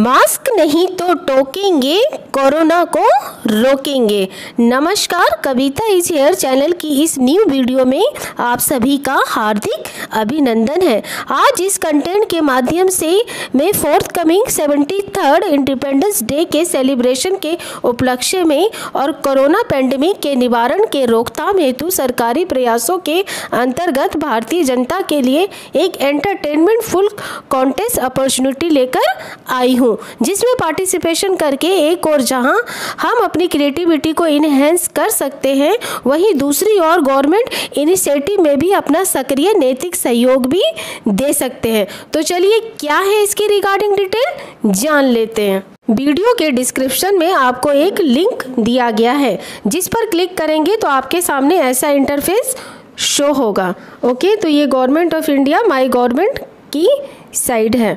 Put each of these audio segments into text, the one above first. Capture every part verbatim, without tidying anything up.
Mask नहीं तो टोकेंगे, corona को रोकेंगे। नमस्कार, कविता इज हेयर चैनल की इस न्यू वीडियो में आप सभी का हार्दिक अभिनंदन है। आज इस कंटेंट के माध्यम से मैं fourth coming seventy third independence day के सेलिब्रेशन के उपलक्ष्य में और कोरोना पेंडेमिक के निवारण के रोकथाम हेतु सरकारी प्रयासों के अंतर्गत भारतीय जनता के लिए एक एंटरटेनमेंट फुल कॉन्टेस्ट अपॉर्चुनिटी लेकर आई हूँ, जिसमें पार्टिसिपेशन करके एक और जहां हम अपनी क्रिएटिविटी को इनहेंस कर सकते हैं, वहीं दूसरी ओर गवर्नमेंट इनिशिएटिव में भी अपना सक्रिय नैतिक सहयोग भी दे सकते हैं। तो चलिए, क्या है इसकी रिगार्डिंग डिटेल जान लेते हैं। वीडियो के डिस्क्रिप्शन में आपको एक लिंक दिया गया है, जिस पर क्लिक करेंगे तो आपके सामने ऐसा इंटरफेस शो होगा। ओके, तो ये government of India my government की साइट है।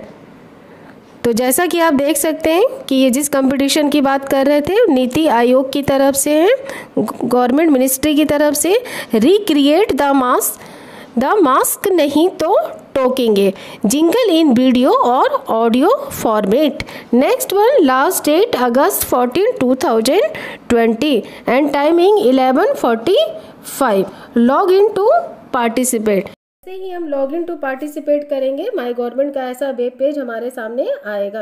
तो जैसा कि आप देख सकते हैं कि ये जिस कंपटीशन की बात कर रहे थे, नीति आयोग की तरफ से है, गवर्नमेंट मिनिस्ट्री की तरफ से, recreate the mask the mask नहीं तो टोकेंगे, जिंगल इन वीडियो और audio format. Next one, last date August fourteen two thousand twenty and timing eleven forty five. Log in to participate. जैसे ही हम लॉग इन टू पार्टिसिपेट करेंगे, my government का ऐसा वेब पेज हमारे सामने आएगा।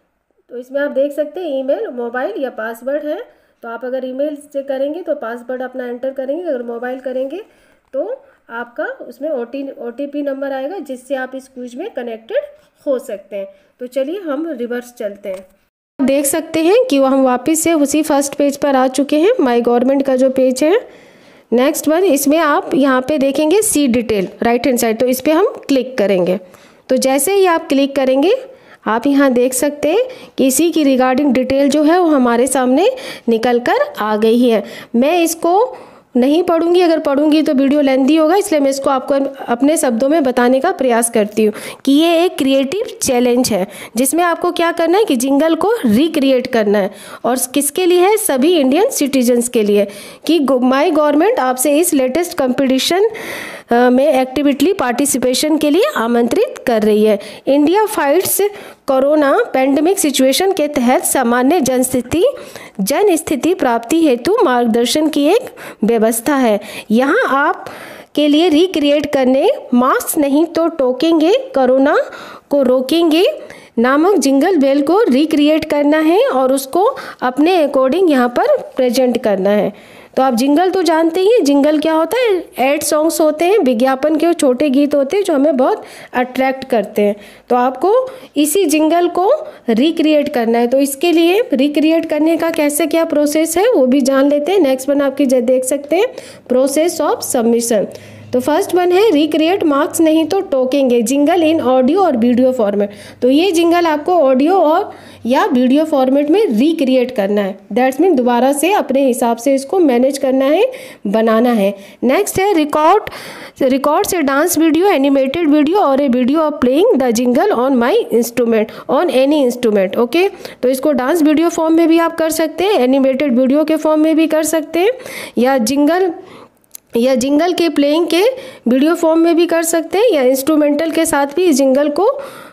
तो इसमें आप देख सकते हैं ईमेल, मोबाइल या पासवर्ड है। तो आप अगर ईमेल से करेंगे तो पासवर्ड अपना एंटर करेंगे, अगर मोबाइल करेंगे तो आपका उसमें O T O T P number आएगा, जिससे आप इस क्विज में कनेक्टेड हो सकते हैं। तो चलिए हम रिवर्स चलते हैं। आप देख सकते हैं कि वो हम वापस से उसी फर्स्ट पेज पर आ चुके हैं, माय गवर्नमेंट का जो पेज है। नेक्स्ट वन, इसमें आप यहाँ पे देखेंगे see detail right hand side, तो इस पर हम क्लिक करेंगे। तो जैसे ही आप क्लिक करेंगे, आप यहाँ देख सकते हैं कि इसी की रिगार्डिंग डिटेल जो है वो हमारे सामने निकल कर आ गई है। मैं इसको नहीं पढ़ूंगी, अगर पढ़ूंगी तो वीडियो लेंथी होगा, इसलिए मैं इसको आपको अपने शब्दों में बताने का प्रयास करती हूँ कि ये एक क्रिएटिव चैलेंज है, जिसमें आपको क्या करना है कि जिंगल को रिक्रिएट करना है। और किसके लिए है? सभी इंडियन सिटीजन्स के लिए, कि माय गवर्नमेंट आपसे इस लेटेस्ट कंपटीशन में एक्टिविटली पार्टिसिपेशन के लिए आमंत्रित कर रही है। India fights corona pandemic situation के तहत सामान्य जन स्थिति जन स्थिति प्राप्ति हेतु मार्गदर्शन की एक व्यवस्था है। यहाँ आप के लिए रिक्रिएट करने मास्क नहीं तो टोकेंगे, कोरोना को रोकेंगे नामक जिंगल बेल को रिक्रिएट करना है और उसको अपने अकॉर्डिंग यहाँ पर प्रेजेंट करना है। तो आप जिंगल तो जानते ही, जिंगल क्या होता है? एड सॉन्ग्स होते हैं, विज्ञापन के छोटे गीत होते हैं जो हमें बहुत अट्रैक्ट करते हैं। तो आपको इसी जिंगल को रिक्रिएट करना है। तो इसके लिए रिक्रिएट करने का कैसे क्या प्रोसेस है वो भी जान लेते हैं। नेक्स्ट वन आपकी देख सकते हैं, प्रोसेस ऑफ सबमिशन। तो फर्स्ट वन है रिक्रिएट मार्क्स नहीं तो टोकेंगे, जिंगल इन ऑडियो और वीडियो फॉर्मेट। तो ये जिंगल आपको ऑडियो और या वीडियो फॉर्मेट में रिक्रिएट करना है। दैट्स मीन दोबारा से अपने हिसाब से इसको मैनेज करना है, बनाना है। नेक्स्ट है रिकॉर्ड रिकॉर्ड से डांस वीडियो, एनिमेटेड वीडियो और a video of playing the jingle on my instrument on any instrument. Okay, तो इसको डांस वीडियो फॉर्म में भी आप कर सकते हैं, एनिमेटेड वीडियो के फॉर्म में भी कर सकते हैं, या जिंगल या जिंगल के प्लेइंग के वीडियो फॉर्म में भी कर सकते हैं, या इंस्ट्रूमेंटल के साथ भी इस जिंगल को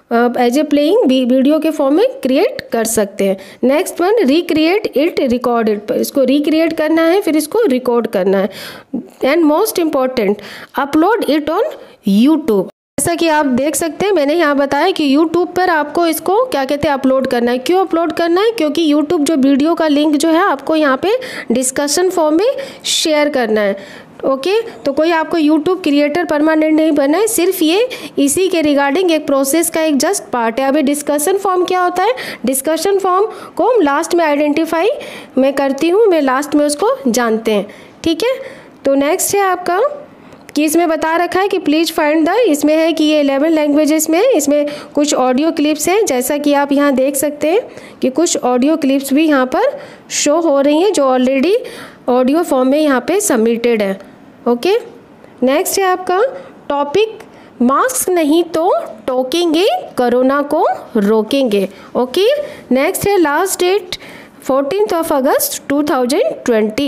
एज ए प्लेइंग वीडियो के फॉर्म में क्रिएट कर सकते हैं। Next one, recreate it recorded. इसको रिक्रिएट करना है, फिर इसको रिकॉर्ड करना है। And most important, upload it on YouTube. जैसा कि आप देख सकते हैं, मैंने यहाँ बताया कि YouTube पर आपको इसको क्या कहते हैं अपलोड करना है। क्यों अपलोड करना है? क्योंकि YouTube जो वीडियो का लिंक जो है आपको यहाँ पे डिस्कशन फॉर्म में शेयर करना है। Okay okay? तो कोई आपको YouTube क्रिएटर परमानेंट नहीं बना है, सिर्फ ये इसी के रिगार्डिंग एक प्रोसेस का एक जस्ट पार्ट है। अभी डिस्कशन फॉर्म क्या होता है? डिस्कशन फॉर्म को हम लास्ट में आइडेंटिफाई मैं करती हूँ, मैं लास्ट में उसको जानते हैं। ठीक है, तो नेक्स्ट है आपका कि इसमें बता रखा है कि प्लीज़ फाइंड द, इसमें है कि ये इलेवन लैंग्वेजेस में, इसमें कुछ ऑडियो क्लिप्स हैं। जैसा कि आप यहाँ देख सकते हैं कि कुछ ऑडियो क्लिप्स भी यहाँ पर शो हो रही हैं, जो ऑलरेडी ऑडियो फॉर्म में यहाँ पे सबमिटेड है। ओके, नेक्स्ट है आपका टॉपिक, मास्क नहीं तो टोकेंगे, कोरोना को रोकेंगे। ओके, नेक्स्ट है last date fourteen of August two thousand twenty.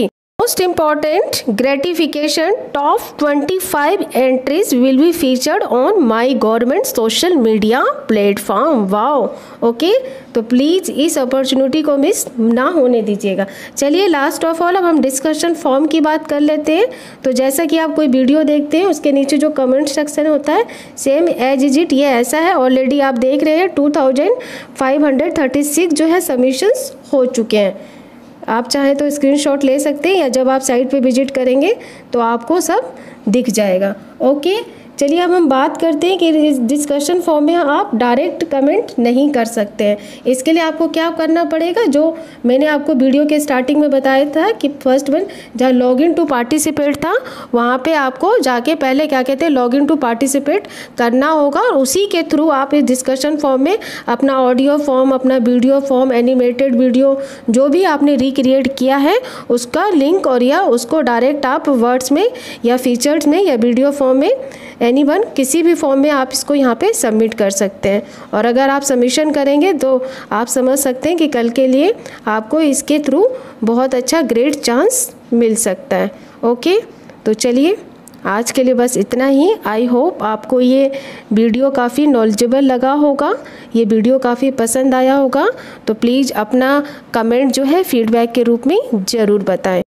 Most important gratification, top twenty-five entries will be featured on my government social media platform. Wow, okay, तो please इस opportunity को miss ना होने दीजिएगा। चलिए लास्ट ऑफ ऑल अब हम discussion form की बात कर लेते हैं। तो जैसा कि आप कोई वीडियो देखते हैं उसके नीचे जो कमेंट सेक्शन होता है सेम एज इज इट ये ऐसा है। ऑलरेडी आप देख रहे हैं two thousand five hundred thirty six जो है सबमिशंस हो चुके हैं। आप चाहें तो स्क्रीनशॉट ले सकते हैं या जब आप साइट पे विजिट करेंगे तो आपको सब दिख जाएगा। ओके, चलिए अब हम बात करते हैं कि इस डिस्कशन फॉर्म में आप डायरेक्ट कमेंट नहीं कर सकते हैं। इसके लिए आपको क्या करना पड़ेगा, जो मैंने आपको वीडियो के स्टार्टिंग में बताया था कि फर्स्ट वन जहाँ लॉगिन टू पार्टिसिपेट था वहाँ पे आपको जाके पहले क्या कहते हैं लॉगिन टू पार्टिसिपेट करना होगा और उसी के थ्रू आप इस डिस्कशन फॉर्म में अपना ऑडियो फॉर्म, अपना वीडियो फॉर्म, एनिमेटेड वीडियो जो भी आपने रिक्रिएट किया है उसका लिंक और या उसको डायरेक्ट आप वर्ड्स में या फीचर्स में या वीडियो फॉर्म में एनीवन किसी भी फॉर्म में आप इसको यहाँ पे सबमिट कर सकते हैं। और अगर आप सबमिशन करेंगे तो आप समझ सकते हैं कि कल के लिए आपको इसके थ्रू बहुत अच्छा ग्रेट चांस मिल सकता है। ओके, तो चलिए आज के लिए बस इतना ही। आई होप आपको ये वीडियो काफ़ी नॉलेजेबल लगा होगा, ये वीडियो काफ़ी पसंद आया होगा। तो प्लीज़ अपना कमेंट जो है फीडबैक के रूप में ज़रूर बताएं।